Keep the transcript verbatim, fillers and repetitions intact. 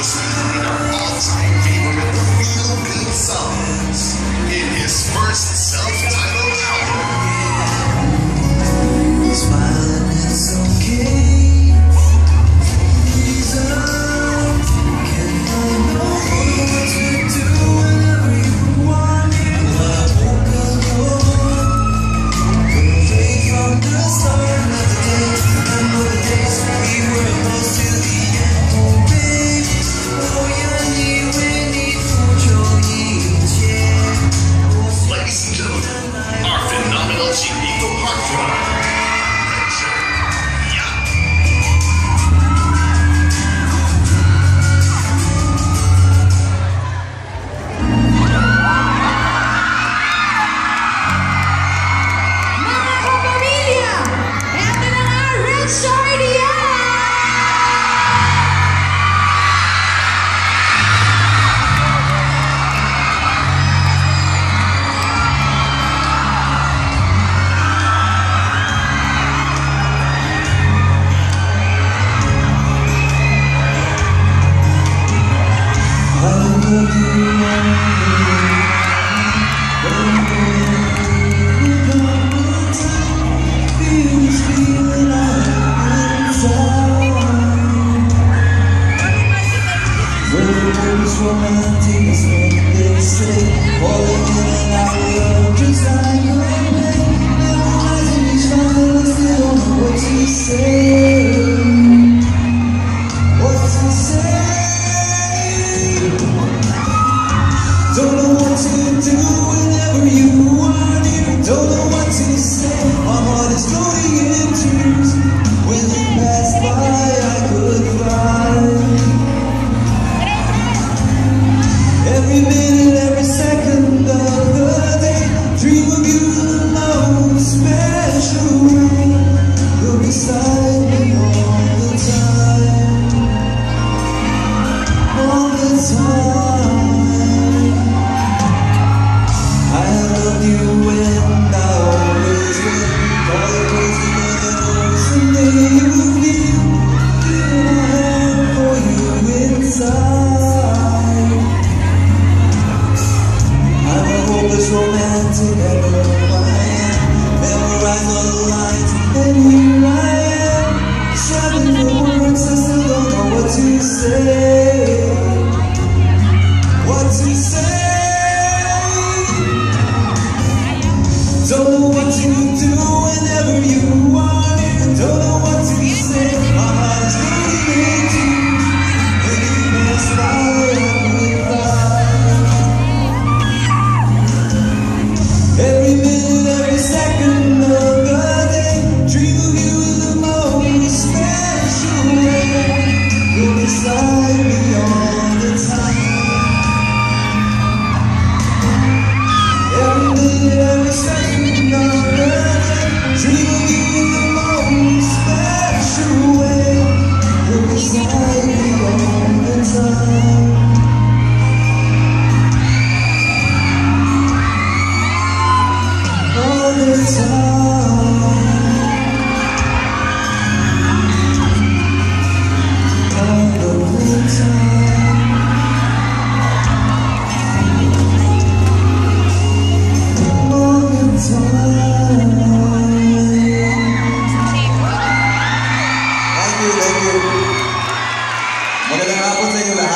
spinning our all-time favorite feel-good songs in his first self-titled album. Smiling, it's okay. Ease up. Can I know what to do whenever you want it? I woke up alone. Away from the start of the day. Remember the days we were close to the end. Oh baby, oh you need need control, yeah. Ladies and gentlemen, our phenomenal Chiquito heartthrob. Romantic is what they say. Falling in and out of love just like a rain. Memorizing each line, I still don't know what to say. What to say? Don't know what to do whenever you want it. Don't know what to say. My heart is floating in tears. When you pass by, I could fly. Every minute, every second of the day, dream of you in the most special way. You're beside me all the time, all the time. I love you and I always will. All the crazy but someday you'll feel, feel I have for you inside. Hopeless romantic, I know who I am. Memorize all the lines, and here I am. Shouting the words, I still don't know what to say. What to say? Don't know what to do whenever you want it. Don't know what to say. My heart is bleeding into you. When you pass by, I will fly. Every minute, every second of the day, dream of you in the most special way. You're beside me all the time. Every minute, every second of the day, dream of you in the most special way. You're beside me all the time. All the time, all the time, all the time. Thank you, thank you. Magandang hapon sa inyo lahat.